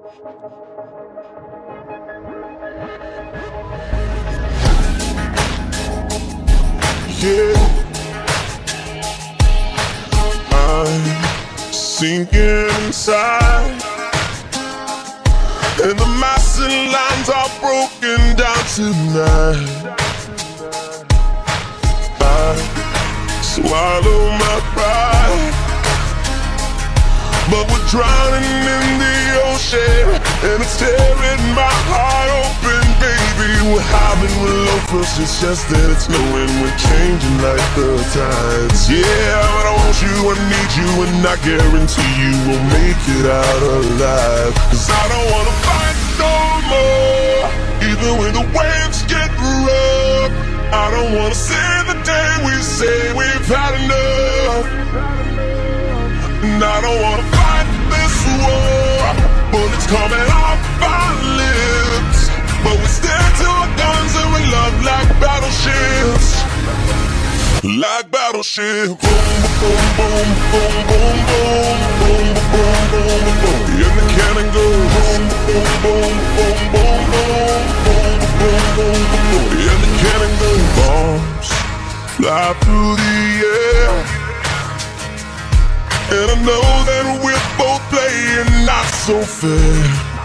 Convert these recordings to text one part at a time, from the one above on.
Yeah, I'm sinking inside, and the massive lines are broken down tonight. I swallow my pride, but we're drowning in the ocean, and it's tearing my heart open, baby. We're having low first, it's just that it's knowing we're changing like the tides. Yeah, but I want you, I need you, and I guarantee you we'll make it out alive. Cause I don't wanna fight no more, even when the waves get rough. I don't wanna see the day we say we've had enough. And I don't wanna fight this war, bullets coming off our lips, but we stand to our guns and we love like battleships. Like battleships. Boom, boom, boom, boom, boom, boom, boom, boom, boom, boom. And the cannon goes boom, boom, boom, boom, boom, boom, boom, boom, boom, boom. And the cannon goes. Bombs fly through the air, and I know that we're both playing not so fair.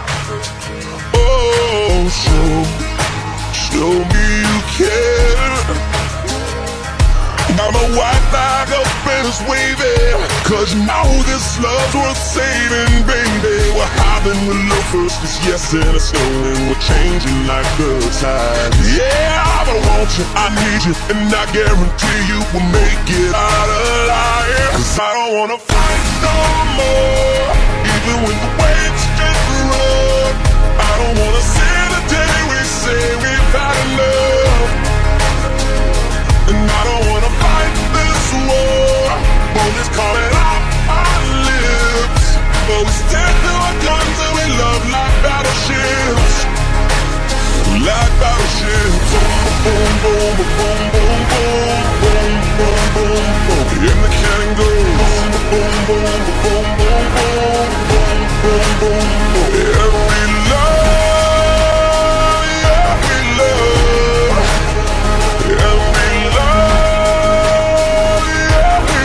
Oh, show me you care. Got my white flag up and it's waving, cause you know this love's worth saving, baby. We're having the low first, it's yes and it's no, and we're changing like the tides. Yeah, but I want you, I need you, and I guarantee you we'll make it out alive. Cause I don't wanna fight no more, even when the waves get rough. I don't wanna see the day we say we've had enough. And I don't wanna fight this war, bullets coming off our lips, but we stand to our guns and we love like battleships. Like battleships. Boom, boom, boom, boom, boom, boom, boom, boom, boom. And the cannon goes boom, boom, boom, boom, boom, boom, boom, boom, boom, boom. Yeah, we love, yeah, we love, yeah, we love, yeah, we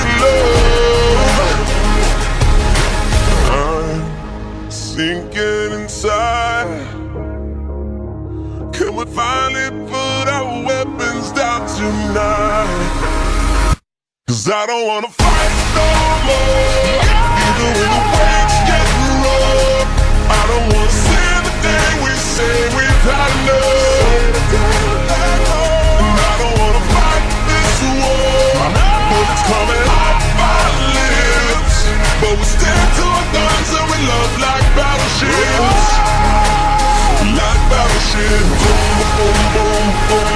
love. I'm sinking inside. Can we finally put our weapons down tonight? Cause I don't wanna fight no more, even when the waves get rough. I don't wanna see the day we say we've had enough. And I don't wanna fight this war, bullets coming off our lips, but we stand to our guns and we love like battleships. Like battleships. Boom, boom, boom, boom.